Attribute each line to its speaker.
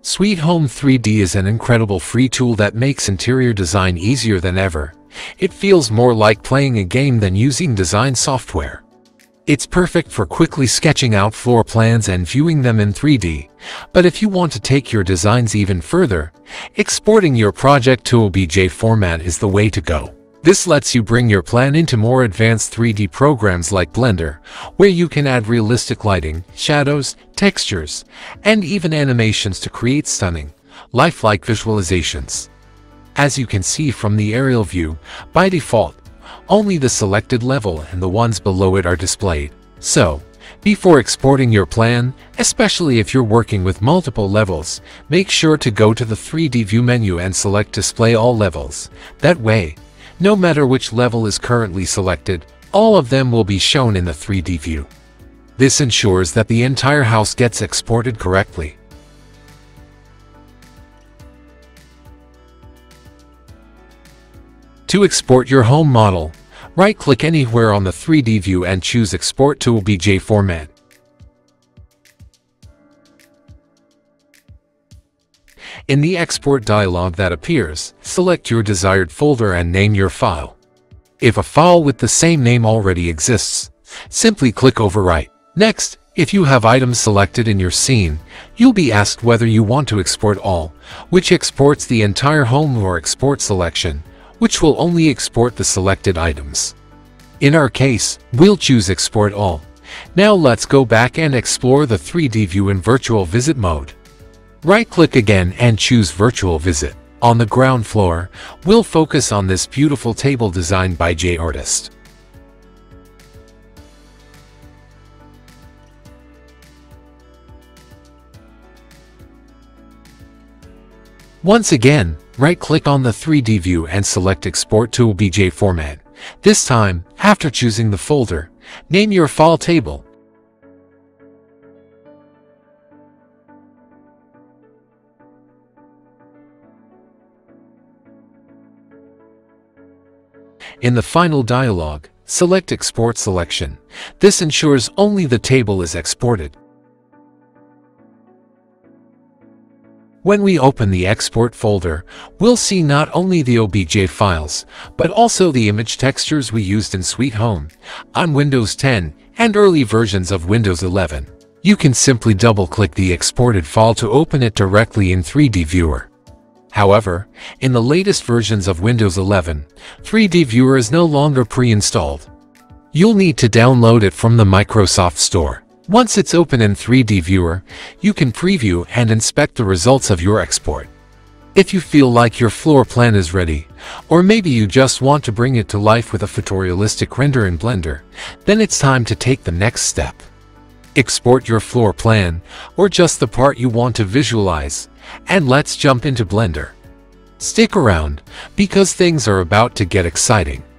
Speaker 1: Sweet Home 3D is an incredible free tool that makes interior design easier than ever. It feels more like playing a game than using design software. It's perfect for quickly sketching out floor plans and viewing them in 3D. But if you want to take your designs even further, exporting your project to OBJ format is the way to go. This lets you bring your plan into more advanced 3D programs like Blender, where you can add realistic lighting, shadows, textures, and even animations to create stunning, lifelike visualizations. As you can see from the aerial view, by default, only the selected level and the ones below it are displayed. So, before exporting your plan, especially if you're working with multiple levels, make sure to go to the 3D View menu and select Display All Levels. That way, no matter which level is currently selected, all of them will be shown in the 3D view. This ensures that the entire house gets exported correctly. To export your home model, right-click anywhere on the 3D view and choose Export to OBJ format. In the export dialog that appears, select your desired folder and name your file. If a file with the same name already exists, simply click Overwrite. Next, if you have items selected in your scene, you'll be asked whether you want to export all, which exports the entire home, or export selection, which will only export the selected items. In our case, we'll choose Export All. Now let's go back and explore the 3D view in Virtual Visit mode. Right-click again and choose Virtual Visit. On the ground floor, we'll focus on this beautiful table designed by J Artist. Once again, right-click on the 3D view and select Export to OBJ format. This time, after choosing the folder, name your file table. In the final dialog, select Export Selection. This ensures only the table is exported. When we open the export folder, we'll see not only the OBJ files, but also the image textures we used in Sweet Home on Windows 10 and early versions of Windows 11. You can simply double-click the exported file to open it directly in 3D Viewer. However, in the latest versions of Windows 11, 3D Viewer is no longer pre-installed. You'll need to download it from the Microsoft Store. Once it's open in 3D Viewer, you can preview and inspect the results of your export. If you feel like your floor plan is ready, or maybe you just want to bring it to life with a photorealistic render in Blender, then it's time to take the next step. Export your floor plan, or just the part you want to visualize, and let's jump into Blender. Stick around, because things are about to get exciting.